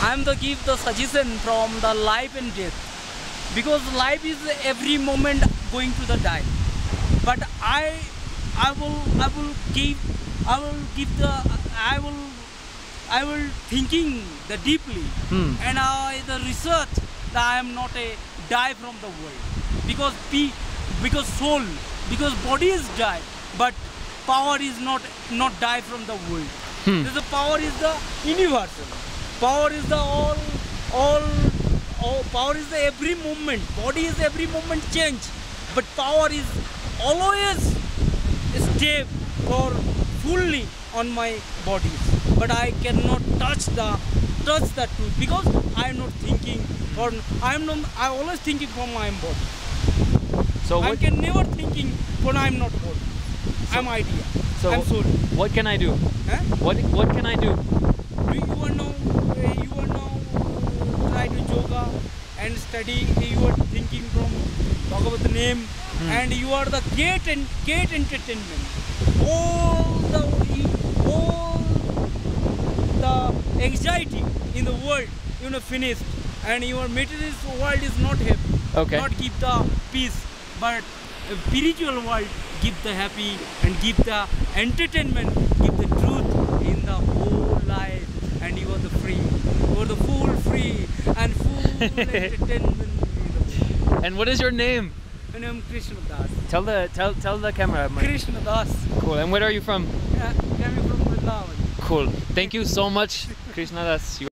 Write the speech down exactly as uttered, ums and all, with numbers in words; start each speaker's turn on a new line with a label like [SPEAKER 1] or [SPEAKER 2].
[SPEAKER 1] I'm the give the suggestion from the life and death, because life is every moment going to the die. But I, I will, I will give, I will give the, I will, I will thinking the deeply,
[SPEAKER 2] Hmm.
[SPEAKER 1] and I the research that I am not a die from the world, because pe, because soul, because body is die, but power is not not die from the world.
[SPEAKER 2] Hmm.
[SPEAKER 1] The power is the universal. Power is the all, all, all. Power is the every moment. Body is every moment change, but power is always stay for fully on my body. But I cannot touch the touch the truth, because I am not thinking for. I am not. I always thinking for my body.
[SPEAKER 2] So
[SPEAKER 1] I
[SPEAKER 2] what,
[SPEAKER 1] can never thinking for I am not body.
[SPEAKER 2] So-
[SPEAKER 1] I'm idea.
[SPEAKER 2] so
[SPEAKER 1] I'm soul.
[SPEAKER 2] what can I do?
[SPEAKER 1] Huh?
[SPEAKER 2] What what can I do?
[SPEAKER 1] Do you are now, uh, you are now uh, try to yoga and study, you are thinking from Bhagavad name,
[SPEAKER 2] Hmm.
[SPEAKER 1] and you are the great and great entertainment. All the all the anxiety in the world, you know, finished, and your material world is not happy.
[SPEAKER 2] Okay.
[SPEAKER 1] Not give the peace, but uh, spiritual world give the happy and give the entertainment, give the truth in the whole life, and you are the free, you are the full free and full entertainment. You know.
[SPEAKER 2] And what is your name?
[SPEAKER 1] My name is Krishna Das.
[SPEAKER 2] Tell the tell tell the camera. Mike.
[SPEAKER 1] Krishna Das.
[SPEAKER 2] Cool. And where are you from?
[SPEAKER 1] Yeah, coming from Vrindavan.
[SPEAKER 2] Cool. Thank you so much, Krishna Das. You